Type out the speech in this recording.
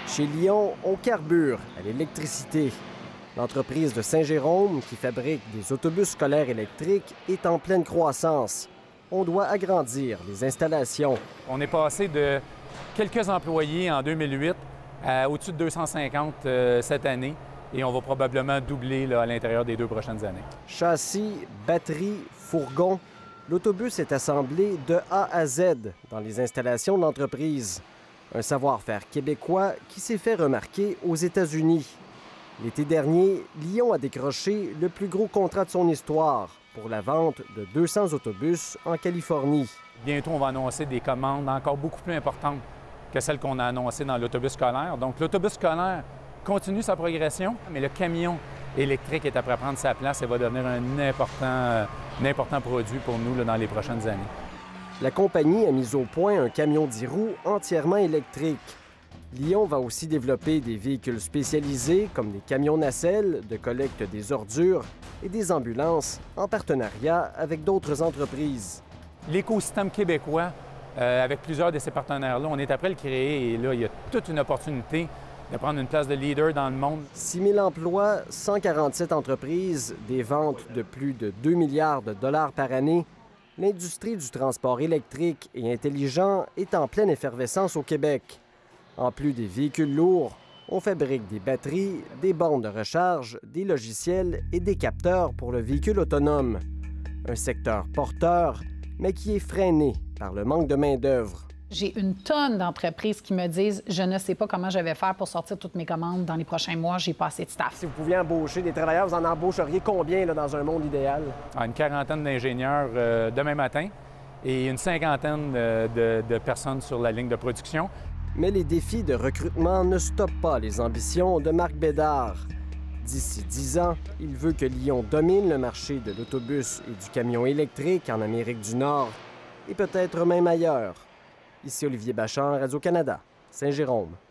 Chez Lion, on carbure à l'électricité. L'entreprise de Saint-Jérôme, qui fabrique des autobus scolaires électriques, est en pleine croissance. On doit agrandir les installations. On est passé de quelques employés en 2008 à au-dessus de 250 cette année et on va probablement doubler là, à l'intérieur des 2 prochaines années. Châssis, batterie, fourgon, l'autobus est assemblé de A à Z dans les installations de l'entreprise. Un savoir-faire québécois qui s'est fait remarquer aux États-Unis. L'été dernier, Lion a décroché le plus gros contrat de son histoire pour la vente de 200 autobus en Californie. Bientôt, on va annoncer des commandes encore beaucoup plus importantes que celles qu'on a annoncées dans l'autobus scolaire. Donc, l'autobus scolaire continue sa progression, mais le camion électrique est après prendre sa place et va devenir un important produit pour nous là, dans les prochaines années. La compagnie a mis au point un camion 10 roues entièrement électrique. Lion va aussi développer des véhicules spécialisés comme des camions nacelles de collecte des ordures et des ambulances en partenariat avec d'autres entreprises. L'écosystème québécois, avec plusieurs de ces partenaires-là, on est après le créer et là, il y a toute une opportunité de prendre une place de leader dans le monde. 6 000 emplois, 147 entreprises, des ventes de plus de 2 milliards de dollars par année. L'industrie du transport électrique et intelligent est en pleine effervescence au Québec. En plus des véhicules lourds, on fabrique des batteries, des bornes de recharge, des logiciels et des capteurs pour le véhicule autonome. Un secteur porteur, mais qui est freiné par le manque de main-d'œuvre. J'ai une tonne d'entreprises qui me disent « Je ne sais pas comment je vais faire pour sortir toutes mes commandes dans les prochains mois, j'ai pas assez de staff. » Si vous pouviez embaucher des travailleurs, vous en embaucheriez combien là, dans un monde idéal? Une quarantaine d'ingénieurs demain matin et une cinquantaine de personnes sur la ligne de production. Mais les défis de recrutement ne stoppent pas les ambitions de Marc Bédard. D'ici 10 ans, il veut que Lion domine le marché de l'autobus et du camion électrique en Amérique du Nord et peut-être même ailleurs. Ici Olivier Bachand, Radio-Canada, Saint-Jérôme.